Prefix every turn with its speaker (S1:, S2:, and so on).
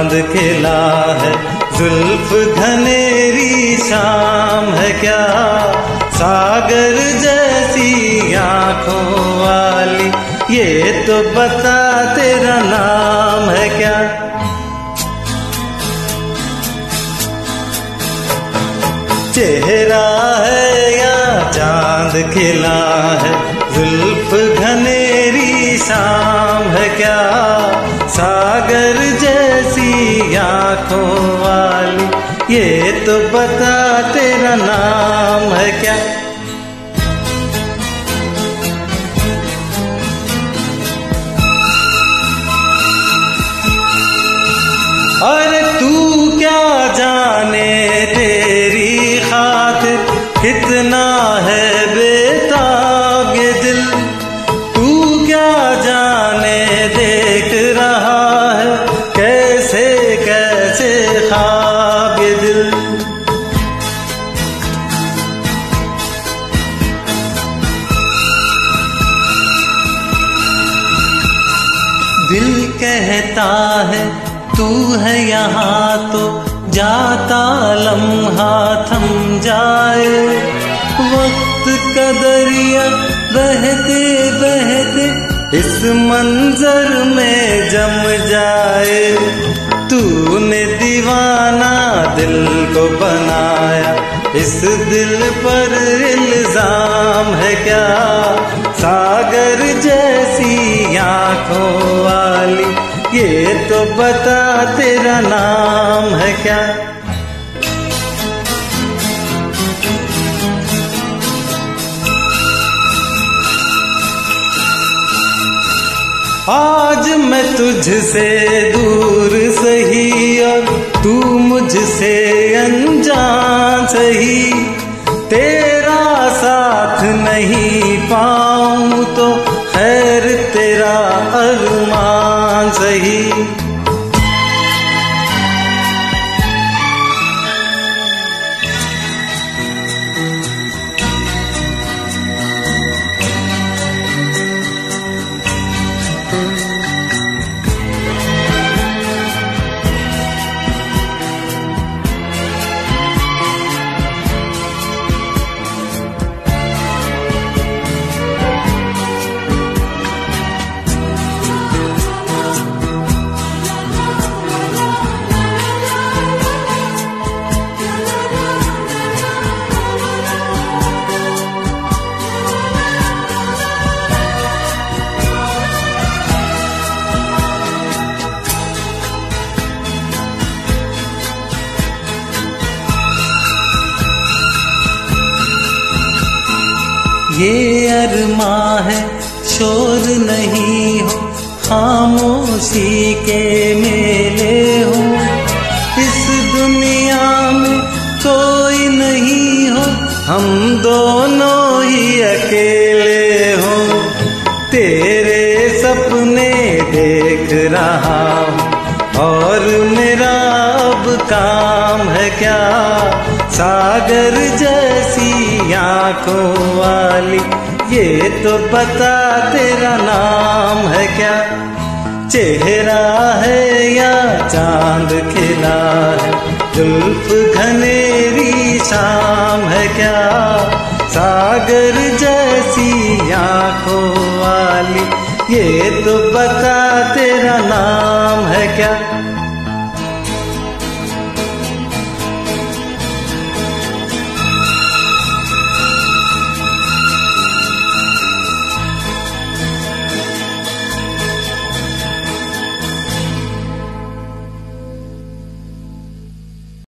S1: चांद खिला है, जुल्फ घनेरी शाम है क्या, सागर जैसी आंखों वाली, ये तो बता तेरा नाम है क्या। चेहरा है या चांद खिला है, जुल्फ घनेरी शाम है क्या, सागर जैसी आंखों वाली, ये तो बता तेरा नाम है क्या। अरे तू क्या जाने तेरी खातिर कितना है बेताब ये दिल, तू क्या जाने देख रहा है कैसे कैसे ख्वाब ये दिल। दिल कहता है तू है यहाँ तो जाता लम्हा थम जाए, वक्त का दरिया बहते बहते इस मंजर में जम जाए। तूने दीवाना दिल को बनाया, इस दिल पर इल्जाम है क्या, सागर जैसी आंखों वाली, ये तो बता तेरा नाम है क्या। आज मैं तुझसे दूर सही और तू मुझसे अनजान सही, तेरा साथ नहीं पाऊं तो खैर तेरा अरमान सही। ये अरमां है शोर नहीं हो, खामोशी के मेले हो, इस दुनिया में कोई नहीं हो, हम दोनों ही अकेले हो। तेरे सपने देख रहा हूँ और मेरा अब काम है क्या, सागर जैसी आंखों वाली, ये तो बता तेरा नाम है क्या। चेहरा है या चांद खिला है, जुल्फ घनेरी शाम है क्या, सागर जैसी आंखों वाली, ये तो बता तेरा नाम है क्या।